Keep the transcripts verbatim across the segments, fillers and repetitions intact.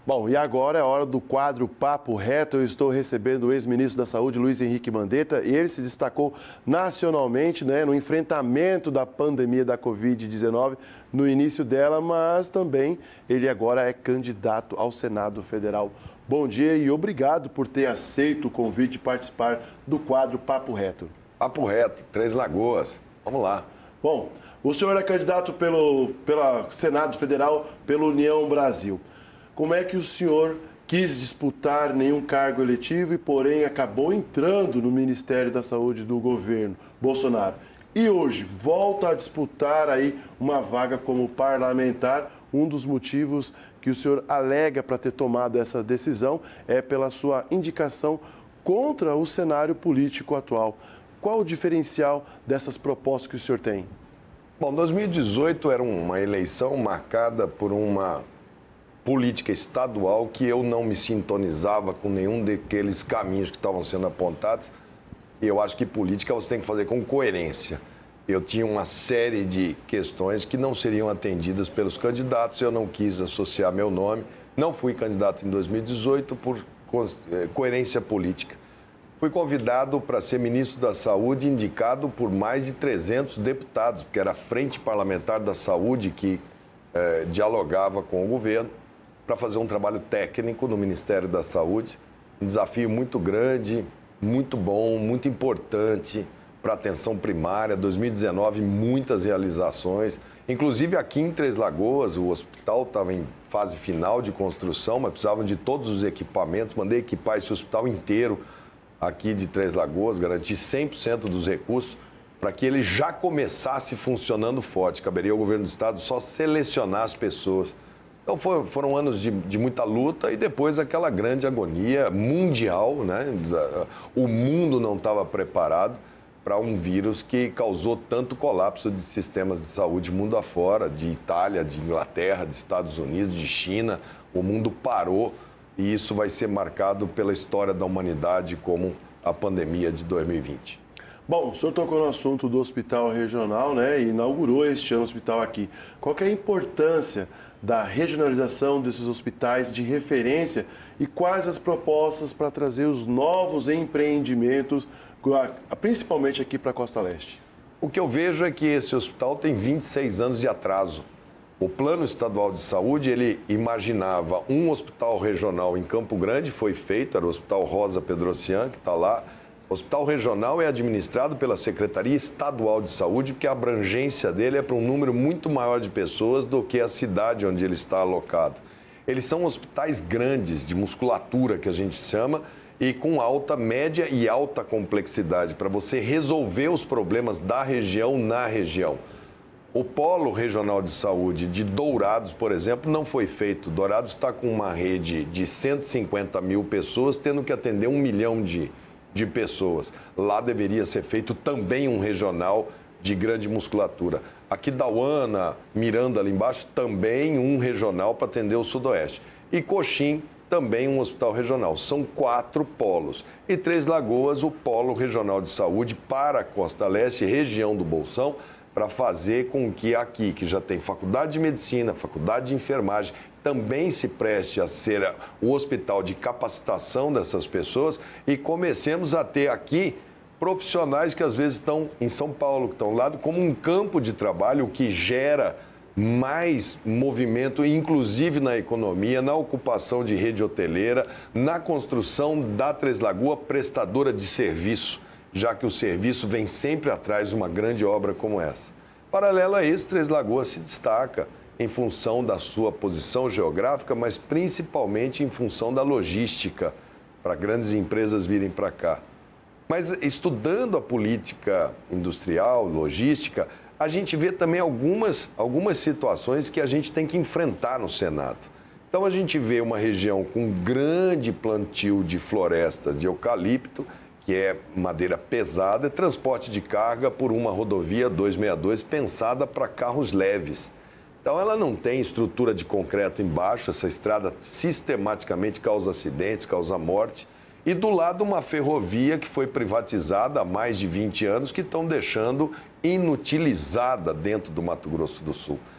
Bom, e agora é a hora do quadro Papo Reto. Eu estou recebendo o ex-ministro da Saúde, Luiz Henrique Mandetta, e ele se destacou nacionalmente, né, no enfrentamento da pandemia da covid dezenove, no início dela, mas também ele agora é candidato ao Senado Federal. Bom dia e obrigado por ter aceito o convite de participar do quadro Papo Reto. Papo Reto, Três Lagoas. Vamos lá. Bom, o senhor é candidato pelo pela Senado Federal pela União Brasil. Como é que o senhor quis disputar nenhum cargo eletivo e, porém, acabou entrando no Ministério da Saúde do governo Bolsonaro? E hoje volta a disputar aí uma vaga como parlamentar. Um dos motivos que o senhor alega para ter tomado essa decisão é pela sua indicação contra o cenário político atual. Qual o diferencial dessas propostas que o senhor tem? Bom, dois mil e dezoito era uma eleição marcada por uma política estadual que eu não me sintonizava com nenhum daqueles caminhos que estavam sendo apontados. E eu acho que política você tem que fazer com coerência. Eu tinha uma série de questões que não seriam atendidas pelos candidatos, eu não quis associar meu nome. Não fui candidato em dois mil e dezoito por coerência política. Fui convidado para ser ministro da Saúde, indicado por mais de trezentos deputados, porque era a Frente Parlamentar da Saúde que eh, dialogava com o governo, para fazer um trabalho técnico no Ministério da Saúde. Um desafio muito grande, muito bom, muito importante para a atenção primária. dois mil e dezenove, muitas realizações. Inclusive aqui em Três Lagoas, o hospital estava em fase final de construção, mas precisavam de todos os equipamentos. Mandei equipar esse hospital inteiro aqui de Três Lagoas, garantir cem por cento dos recursos para que ele já começasse funcionando forte. Caberia ao governo do estado só selecionar as pessoas. Então foram, foram anos de, de muita luta e depois aquela grande agonia mundial, né? O mundo não estava preparado para um vírus que causou tanto colapso de sistemas de saúde mundo afora, de Itália, de Inglaterra, de Estados Unidos, de China. O mundo parou e isso vai ser marcado pela história da humanidade como a pandemia de dois mil e vinte. Bom, o senhor tocou no assunto do hospital regional, né, e inaugurou este ano o hospital aqui. Qual que é a importância da regionalização desses hospitais de referência e quais as propostas para trazer os novos empreendimentos, principalmente aqui para a Costa Leste? O que eu vejo é que esse hospital tem vinte e seis anos de atraso. O Plano Estadual de Saúde, ele imaginava um hospital regional em Campo Grande, foi feito, era o Hospital Rosa Pedrocian, que está lá. O hospital regional é administrado pela Secretaria Estadual de Saúde, porque a abrangência dele é para um número muito maior de pessoas do que a cidade onde ele está alocado. Eles são hospitais grandes, de musculatura, que a gente chama, e com alta, média e alta complexidade, para você resolver os problemas da região na região. O Polo Regional de Saúde de Dourados, por exemplo, não foi feito. Dourados está com uma rede de cento e cinquenta mil pessoas, tendo que atender um milhão de de pessoas. Lá deveria ser feito também um regional de grande musculatura. Aqui Dauana, Miranda ali embaixo, também um regional para atender o sudoeste. E Coxim, também um hospital regional. São quatro polos. E Três Lagoas, o polo regional de saúde para a Costa Leste, região do Bolsão, para fazer com que aqui, que já tem faculdade de medicina, faculdade de enfermagem, também se preste a ser o hospital de capacitação dessas pessoas e comecemos a ter aqui profissionais que às vezes estão em São Paulo, que estão lá como um campo de trabalho que gera mais movimento, inclusive na economia, na ocupação de rede hoteleira, na construção da Três Lagoas, prestadora de serviço, já que o serviço vem sempre atrás de uma grande obra como essa. Paralelo a isso, Três Lagoas se destaca em função da sua posição geográfica, mas principalmente em função da logística, para grandes empresas virem para cá. Mas estudando a política industrial, logística, a gente vê também algumas, algumas situações que a gente tem que enfrentar no Senado. Então a gente vê uma região com grande plantio de florestas de eucalipto, que é madeira pesada, e transporte de carga por uma rodovia duzentos e sessenta e dois pensada para carros leves. Então, ela não tem estrutura de concreto embaixo, essa estrada sistematicamente causa acidentes, causa morte. E do lado, uma ferrovia que foi privatizada há mais de vinte anos, que estão deixando inutilizada dentro do Mato Grosso do Sul.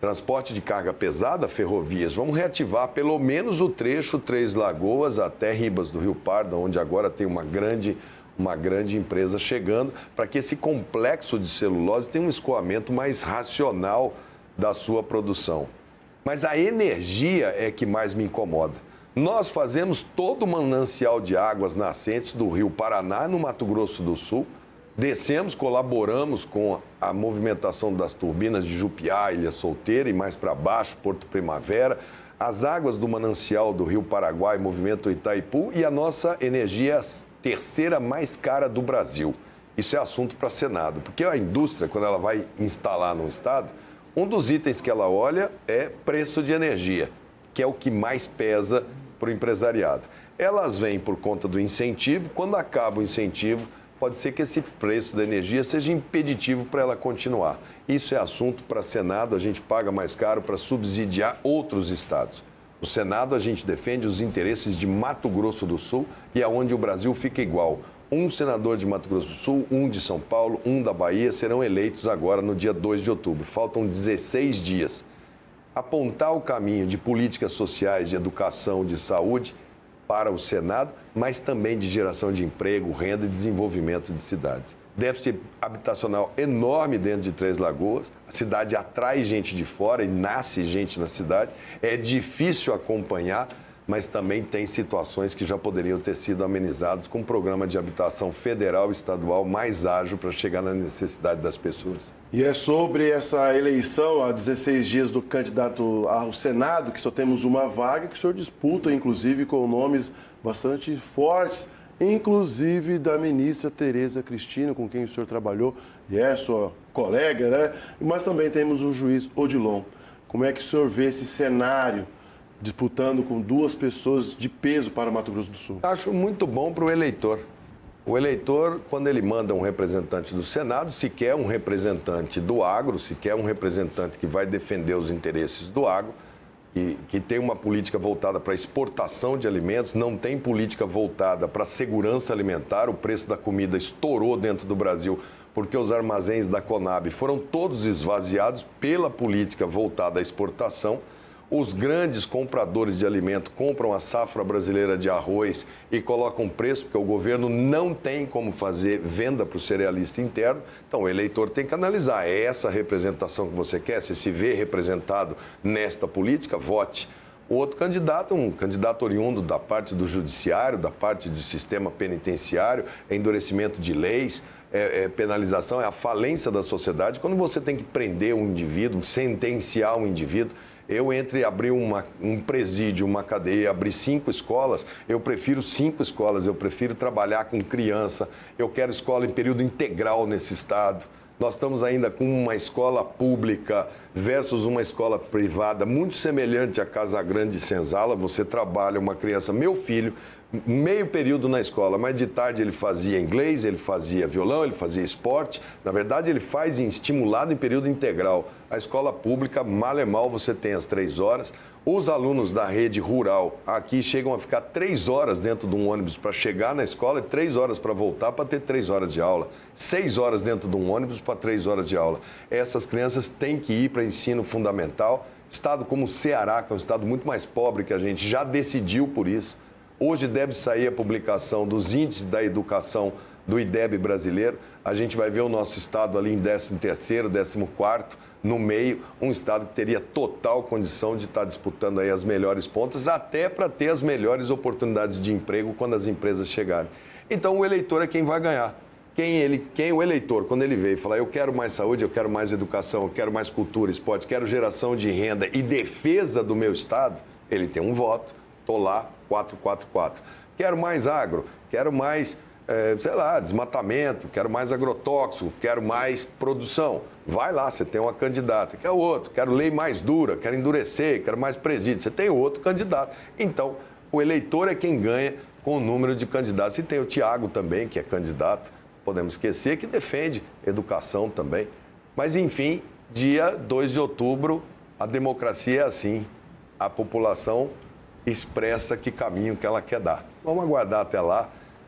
Transporte de carga pesada, ferrovias, vamos reativar pelo menos o trecho Três Lagoas até Ribas do Rio Pardo, onde agora tem uma grande, uma grande empresa chegando, para que esse complexo de celulose tenha um escoamento mais racional da sua produção. Mas a energia é que mais me incomoda. Nós fazemos todo o manancial de águas nascentes do Rio Paraná, no Mato Grosso do Sul. Descemos, colaboramos com a movimentação das turbinas de Jupiá, Ilha Solteira e mais para baixo, Porto Primavera. As águas do manancial do Rio Paraguai, movimento Itaipu, e a nossa energia terceira mais cara do Brasil. Isso é assunto para Senado, porque a indústria, quando ela vai instalar num estado, um dos itens que ela olha é preço de energia, que é o que mais pesa para o empresariado. Elas vêm por conta do incentivo, quando acaba o incentivo, pode ser que esse preço da energia seja impeditivo para ela continuar. Isso é assunto para Senado, a gente paga mais caro para subsidiar outros estados. No Senado, a gente defende os interesses de Mato Grosso do Sul e é onde o Brasil fica igual. Um senador de Mato Grosso do Sul, um de São Paulo, um da Bahia, serão eleitos agora no dia dois de outubro. Faltam dezesseis dias. Apontar o caminho de políticas sociais, de educação, de saúde para o Senado, mas também de geração de emprego, renda e desenvolvimento de cidades. Déficit habitacional enorme dentro de Três Lagoas, a cidade atrai gente de fora e nasce gente na cidade, é difícil acompanhar, mas também tem situações que já poderiam ter sido amenizadas com um programa de habitação federal e estadual mais ágil para chegar na necessidade das pessoas. E é sobre essa eleição, há dezesseis dias do candidato ao Senado, que só temos uma vaga, que o senhor disputa, inclusive, com nomes bastante fortes, inclusive da ministra Tereza Cristina, com quem o senhor trabalhou, e é sua colega, né? Mas também temos o juiz Odilon. Como é que o senhor vê esse cenário disputando com duas pessoas de peso para o Mato Grosso do Sul? Acho muito bom para o eleitor. O eleitor, quando ele manda um representante do Senado, se quer um representante do agro, se quer um representante que vai defender os interesses do agro, e que tem uma política voltada para a exportação de alimentos, não tem política voltada para a segurança alimentar. O preço da comida estourou dentro do Brasil porque os armazéns da Conab foram todos esvaziados pela política voltada à exportação. Os grandes compradores de alimento compram a safra brasileira de arroz e colocam preço, porque o governo não tem como fazer venda para o cerealista interno. Então, o eleitor tem que analisar, é essa a representação que você quer? Se se vê representado nesta política, vote. O outro candidato, um candidato oriundo da parte do judiciário, da parte do sistema penitenciário, é endurecimento de leis, é, é penalização, é a falência da sociedade. Quando você tem que prender um indivíduo, sentenciar um indivíduo, eu, entre abrir uma, um presídio, uma cadeia, abrir cinco escolas, eu prefiro cinco escolas, eu prefiro trabalhar com criança, eu quero escola em período integral nesse estado. Nós estamos ainda com uma escola pública versus uma escola privada, muito semelhante à Casa Grande e Senzala. Você trabalha uma criança, meu filho, meio período na escola, mas de tarde ele fazia inglês, ele fazia violão, ele fazia esporte. Na verdade, ele faz em estimulado em período integral. A escola pública, mal é mal, você tem as três horas. Os alunos da rede rural aqui chegam a ficar três horas dentro de um ônibus para chegar na escola e três horas para voltar para ter três horas de aula. Seis horas dentro de um ônibus para três horas de aula. Essas crianças têm que ir para ensino fundamental. Estado como o Ceará, que é um estado muito mais pobre que a gente, já decidiu por isso. Hoje deve sair a publicação dos índices da educação do I D E B brasileiro. A gente vai ver o nosso estado ali em décimo terceiro, décimo quarto, no meio, um estado que teria total condição de estar disputando aí as melhores pontas, até para ter as melhores oportunidades de emprego quando as empresas chegarem. Então, o eleitor é quem vai ganhar. Quem, ele, quem o eleitor, quando ele veio e falar, eu quero mais saúde, eu quero mais educação, eu quero mais cultura, esporte, quero geração de renda e defesa do meu estado, ele tem um voto. Estou lá, quatro quatro quatro. Quero mais agro, quero mais, é, sei lá, desmatamento, quero mais agrotóxico, quero mais produção. Vai lá, você tem uma candidata. Quer outro, quero lei mais dura, quero endurecer, quero mais presídio. Você tem outro candidato. Então, o eleitor é quem ganha com o número de candidatos. E tem o Tiago também, que é candidato, podemos esquecer, que defende educação também. Mas, enfim, dia dois de outubro, a democracia é assim. A população expressa que caminho que ela quer dar. Vamos aguardar até lá.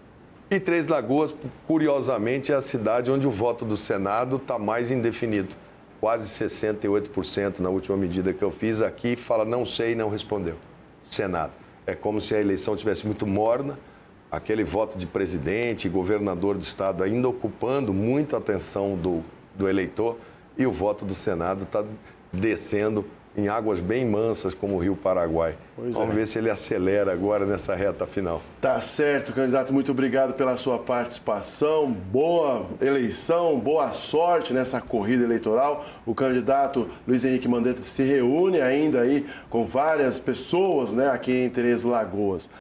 E Três Lagoas, curiosamente, é a cidade onde o voto do Senado está mais indefinido. quase sessenta e oito por cento na última medida que eu fiz aqui, fala não sei e não respondeu. Senado. É como se a eleição tivesse muito morna, aquele voto de presidente e governador do estado ainda ocupando muita atenção do, do eleitor, e o voto do Senado está descendo em águas bem mansas, como o Rio Paraguai. Pois Vamos é. ver se ele acelera agora nessa reta final. Tá certo, candidato. Muito obrigado pela sua participação. Boa eleição, boa sorte nessa corrida eleitoral. O candidato Luiz Henrique Mandetta se reúne ainda aí com várias pessoas, né, aqui em Três Lagoas.